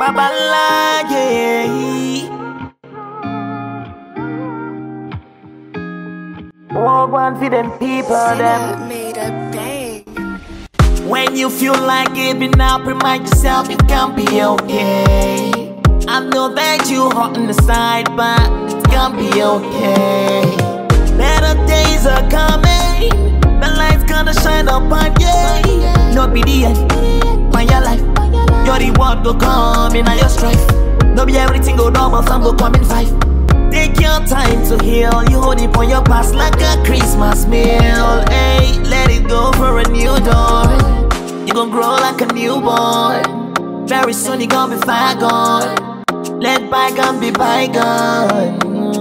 Babanla, yeah. Oh, one for them people, them. Made a bang. When you feel like giving up, remind yourself it can be okay. I know that you hot on the side, but it's gonna be okay. Better days are coming, the light's gonna shine upon you. No be the end, on your life. Your reward go come in your strife. No be everything go double, some go come in five. Take your time to heal. You hold it on your past like a Christmas meal. Hey, let it go for a new dawn. You gon' grow like a newborn. Very soon you gon' be far gone. Let bygone be bygone.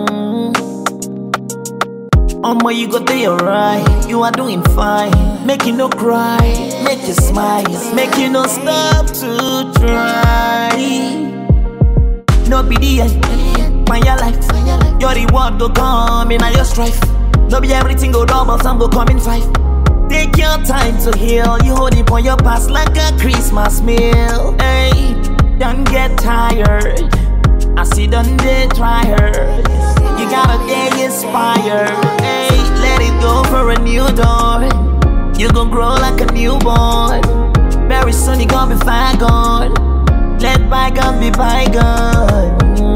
Omo, you go do alright. You are doing fine. Make you no cry, make you smile, make you no stop to try. No be the end, find your life. Your reward go come in your strife. No be everything go double, some go come in five. Take your time to heal. You hold it on your past like a Christmas meal. Hey, don't get tired. I see done they try her. You gotta get inspired. Hey, let it go for a new dawn. You gon' grow like a newborn. Very soon you gon' be far gone. Let bygone be bygone.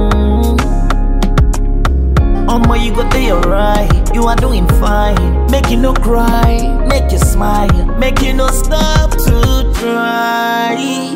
Omo, you go do alright. You are doing fine. Make you no cry, make you smile, make you no stop to try.